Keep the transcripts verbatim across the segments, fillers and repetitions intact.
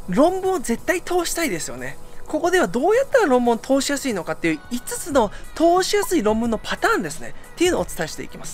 論文を絶対通したいですよね。ここではどうやったら論文を通しやすいのかっていういつつの通しやすい論文のパターンですねっていうのをお伝えしていきます。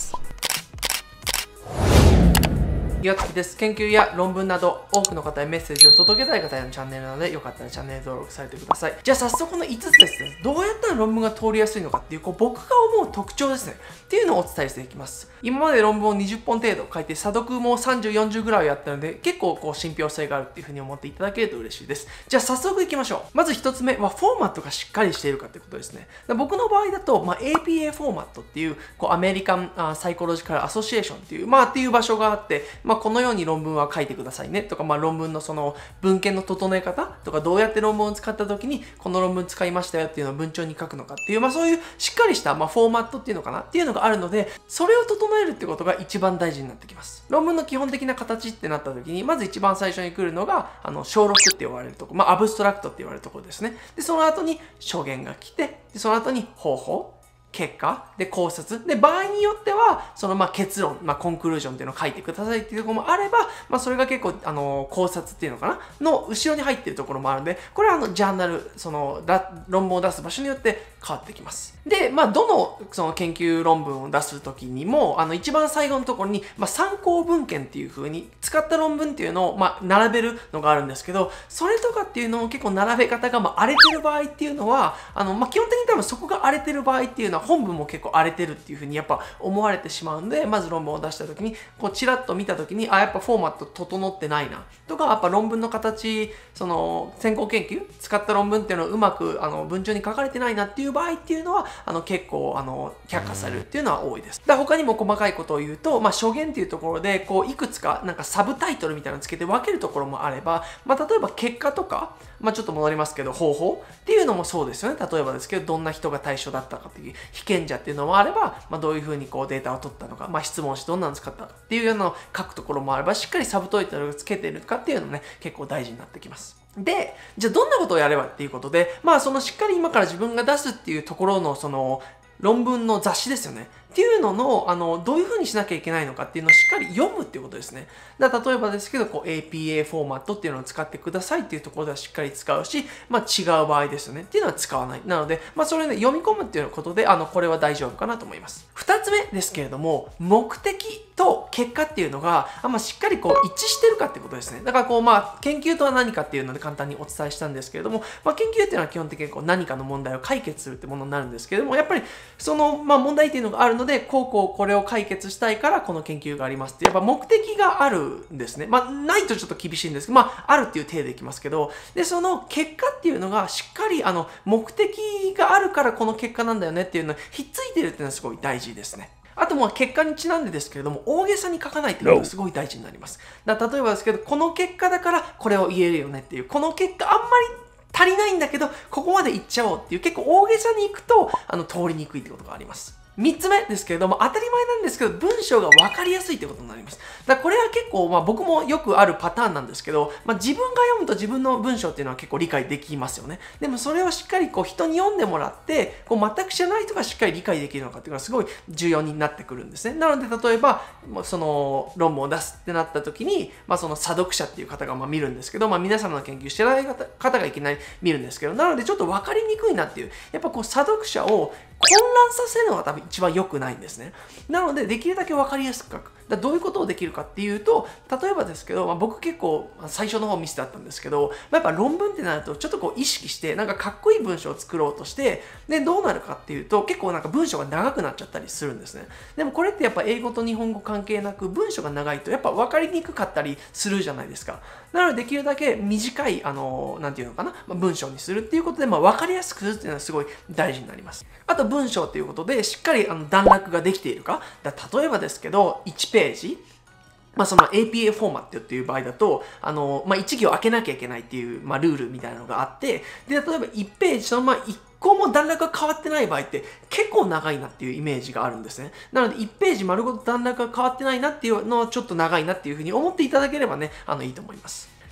岩月です。研究や論文など多くの方へメッセージを届けたい方へのチャンネルなので、よかったらチャンネル登録されてください。じゃあ早速このいつつですね、どうやったら論文が通りやすいのかっていう、こう僕が思う特徴ですねっていうのをお伝えしていきます。今まで論文をにじゅっぽん程度書いて、査読もさんじゅう、よんじゅうぐらいやったので、結構こう信憑性があるっていうふうに思っていただけると嬉しいです。じゃあ早速いきましょう。まずひとつめはフォーマットがしっかりしているかってことですね。僕の場合だと、まあ、エーピーエー フォーマットっていう、こうアメリカンあサイコロジカルアソシエーションっていう、まあっていう場所があって、まあこのように論文は書いてくださいねとか、まあ論文のその文献の整え方とか、どうやって論文を使った時にこの論文使いましたよっていうのを文帳に書くのかっていう、まあそういうしっかりした、まあ、フォーマットっていうのかなっていうのがあるので、それを整えるってことが一番大事になってきます。論文の基本的な形ってなった時に、まず一番最初に来るのが、あの、小録って呼ばれるところ、まあアブストラクトって言われるところですね。で、その後に証言が来て、でその後に方法、結果で考察で、場合によってはそのまあ結論、まあ、コンクルージョンっていうのを書いてくださいっていうところもあれば、まあ、それが結構あの考察っていうのかなの後ろに入ってるところもあるので、これはあのジャーナル、その論文を出す場所によって変わってきます。で、まあ、どのその研究論文を出すときにも、あの一番最後のところに、まあ、参考文献っていう風に使った論文っていうのをまあ並べるのがあるんですけど、それとかっていうのを結構並べ方がまあ荒れてる場合っていうのは、あのまあ基本的に多分そこが荒れてる場合っていうのは本文も結構荒れてるっていう風にやっぱ思われてしまうんで、まず論文を出した時にこうチラッと見た時に、あ、やっぱフォーマット整ってないなとか、やっぱ論文の形、その先行研究使った論文っていうのをうまくあの文章に書かれてないなっていう場合っていうのは、あの結構あの却下されるっていうのは多いです。だ他にも細かいことを言うと、まあ初言っていうところでこういくつかなんかサブタイトルみたいなのつけて分けるところもあれば、まあ例えば結果とか、まあちょっと戻りますけど方法っていうのもそうですよね。例えばですけど、どんな人が対象だったかっていう被験者っていうのもあれば、まあどういうふうにこうデータを取ったのか、まあ質問してどんなの使ったかっていうようなのを書くところもあれば、しっかりサブタイトルをつけてるかっていうのもね、結構大事になってきます。で、じゃあどんなことをやればっていうことで、まあそのしっかり今から自分が出すっていうところのその論文の雑誌ですよね。っていうのの、あの、どういう風にしなきゃいけないのかっていうのをしっかり読むっていうことですね。だから例えばですけど、こう エーピーエー フォーマットっていうのを使ってくださいっていうところではしっかり使うし、まあ違う場合ですよね。っていうのは使わない。なので、まあそれね、読み込むっていうことで、あの、これは大丈夫かなと思います。二つ目ですけれども、目的と結果っていうのが、あんましっかりこう一致してるかってことですね。だからこう、まあ、研究とは何かっていうので簡単にお伝えしたんですけれども、まあ研究っていうのは基本的にこう何かの問題を解決するってものになるんですけれども、やっぱりその、まあ問題っていうのがあるので、こうこうこれを解決したいからこの研究がありますって、やっぱ目的があるんですね。まあ、ないとちょっと厳しいんですけど、まあ、あるっていう体でいきますけど、で、その結果っていうのがしっかり、あの、目的があるからこの結果なんだよねっていうのにひっついてるっていうのはすごい大事ですね。あとも結果にちなんでですけれども、大げさに書かないっていうのがすごい大事になります。だから例えばですけど、この結果だからこれを言えるよねっていう、この結果あんまり足りないんだけど、ここまでいっちゃおうっていう、結構大げさにいくと、あの、通りにくいってことがあります。三つ目ですけれども、当たり前なんですけど、文章が分かりやすいってことになります。だからこれは結構、まあ僕もよくあるパターンなんですけど、まあ自分が読むと自分の文章っていうのは結構理解できますよね。でもそれをしっかりこう人に読んでもらって、こう全く知らない人がしっかり理解できるのかっていうのはすごい重要になってくるんですね。なので例えば、その論文を出すってなった時に、まあその査読者っていう方がまあ見るんですけど、まあ皆様の研究してない方がいきなり見るんですけど、なのでちょっと分かりにくいなっていう、やっぱこう査読者を混乱させるのが多分一番良くないんですね。なので、できるだけ分かりやすく書く。だどういうことをできるかっていうと、例えばですけど、まあ、僕結構最初の方ミスだったんですけど、まあ、やっぱ論文ってなるとちょっとこう意識して、なんかかっこいい文章を作ろうとして、で、どうなるかっていうと、結構なんか文章が長くなっちゃったりするんですね。でもこれってやっぱ英語と日本語関係なく、文章が長いとやっぱ分かりにくかったりするじゃないですか。なので、できるだけ短い、あの、なんていうのかな、まあ、文章にするっていうことで、まあ、分かりやすくするっていうのはすごい大事になります。あと、文章っていうことで、しっかりあの段落ができているか。だ例えばですけど、いちページ、まあその エーピーエー フォーマットっていう場合だと、あの、まあいち行開けなきゃいけないっていう、まあルールみたいなのがあって、で、例えばいちページ、そのままいっこも段落が変わってない場合って結構長いなっていうイメージがあるんですね。なのでいちページ丸ごと段落が変わってないなっていうのはちょっと長いなっていうふうに思っていただければね、あのいいと思います。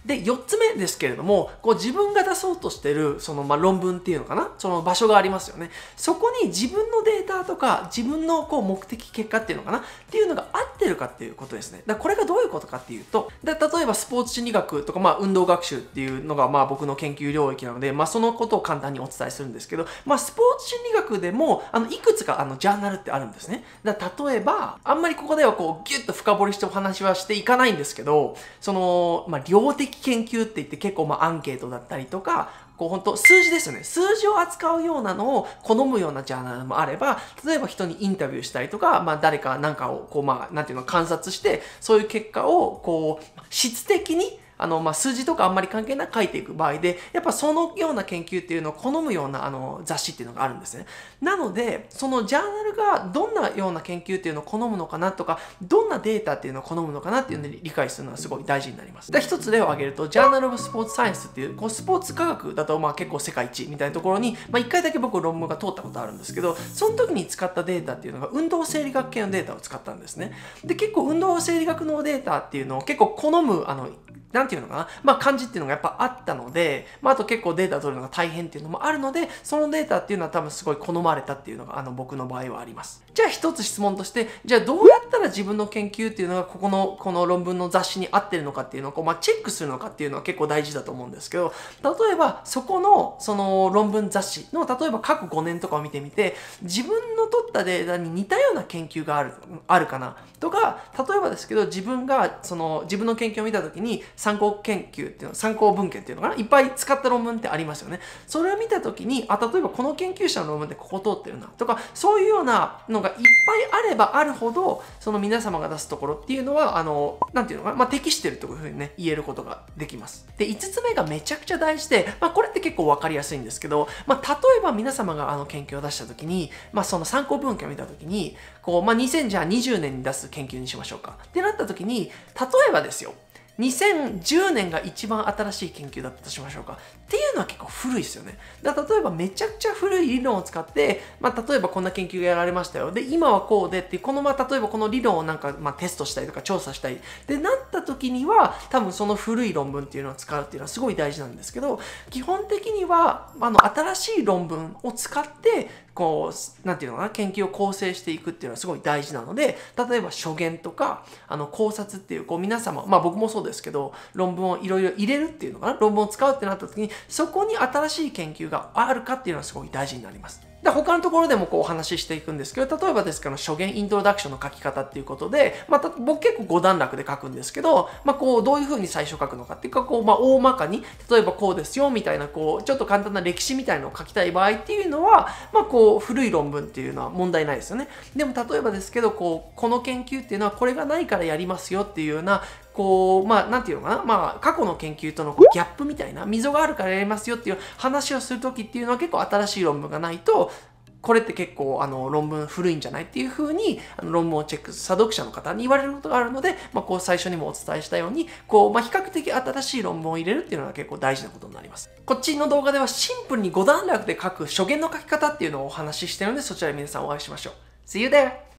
で、よっつめですけれども、こう自分が出そうとしてる、そのまあ論文っていうのかな、その場所がありますよね。そこに自分のデータとか、自分のこう目的結果っていうのかな、っていうのが合ってるかっていうことですね。だからこれがどういうことかっていうと、で例えばスポーツ心理学とか、まあ運動学習っていうのがまあ僕の研究領域なので、まあそのことを簡単にお伝えするんですけど、まあスポーツ心理学でも、あの、いくつかあの、ジャーナルってあるんですね。だから例えば、あんまりここではこう、ギュッと深掘りしてお話はしていかないんですけど、その、まあ量的研究って言って結構まあアンケートだったりとか、こう本当数字ですよね。数字を扱うようなのを好むようなジャーナルもあれば、例えば人にインタビューしたりとか、まあ誰かなんかをこうまあなんていうの観察して、そういう結果をこう質的にあの、まあ、数字とかあんまり関係なく書いていく場合で、やっぱそのような研究っていうのを好むようなあの雑誌っていうのがあるんですね。なので、そのジャーナルがどんなような研究っていうのを好むのかなとか、どんなデータっていうのを好むのかなっていうのを理解するのはすごい大事になります。で、一つ例を挙げると、ジャーナルオブスポーツサイエンスっていう、こうスポーツ科学だとまあ結構世界一みたいなところに、まあ一回だけ僕論文が通ったことあるんですけど、その時に使ったデータっていうのが運動生理学系のデータを使ったんですね。で、結構運動生理学のデータっていうのを結構好む、あの、なんていうのかな、まあ感じっていうのがやっぱあったので、まああと結構データ取るのが大変っていうのもあるので、そのデータっていうのは多分すごい好まれたっていうのがあの僕の場合はあります。じゃあ一つ質問として、じゃあどうやったら自分の研究っていうのがここの、この論文の雑誌に合ってるのかっていうのをこう、まあチェックするのかっていうのは結構大事だと思うんですけど、例えばそこのその論文雑誌の例えば過去ごねんとかを見てみて、自分の取ったデータに似たような研究がある、あるかなとか、例えばですけど自分がその自分の研究を見たときに参考研究っていうの、参考文献っていうのかな、いっぱい使った論文ってありますよね。それを見たときに、あ、例えばこの研究者の論文でここ通ってるなとか、そういうようなのがいっぱいあればあるほど、その皆様が出すところっていうのは、あの、なんていうのかな、まあ、適してるっていうふうにね、言えることができます。で、いつつめがめちゃくちゃ大事で、まあ、これって結構わかりやすいんですけど、まあ、例えば皆様があの研究を出したときに、まあ、その参考文献を見たときに、こう、まあ、にせんにじゅうねんに出す研究にしましょうか。ってなったときに、例えばですよ、にせんじゅうねんが一番新しい研究だったとしましょうか。っていうのは結構古いですよね。だから例えばめちゃくちゃ古い理論を使って、まあ例えばこんな研究がやられましたよ。で、今はこうでっていう、このまあ例えばこの理論をなんかまあテストしたりとか調査したり。で、なった時には多分その古い論文っていうのを使うっていうのはすごい大事なんですけど、基本的にはあの新しい論文を使って、こう、なんていうのかな、研究を構成していくっていうのはすごい大事なので、例えば初言とか、あの考察っていう、こう皆様、まあ僕もそうですけど、論文をいろいろ入れるっていうのかな、論文を使うってなった時に、そこに新しい研究があるかっていうのはすごい大事になります。で、他のところでもこうお話ししていくんですけど、例えばですけど、初言イントロダクションの書き方っていうことで、また僕結構五段落で書くんですけど、まあこう、どういう風に最初書くのかっていうか、こう、まあ大まかに、例えばこうですよ、みたいな、こう、ちょっと簡単な歴史みたいなのを書きたい場合っていうのは、まあこう、古い論文っていうのは問題ないですよね。でも例えばですけど、こう、この研究っていうのはこれがないからやりますよっていうような、こう、まあ、なんていうのかな。まあ、過去の研究とのギャップみたいな、溝があるからやりますよっていう話をするときっていうのは結構新しい論文がないと、これって結構あの論文古いんじゃないっていう風にあの論文をチェックする査読者の方に言われることがあるので、まあ、こう最初にもお伝えしたように、こう、まあ、比較的新しい論文を入れるっていうのは結構大事なことになります。こっちの動画ではシンプルに五段落で書く初言の書き方っていうのをお話ししてるので、そちらで皆さんお会いしましょう。See you there!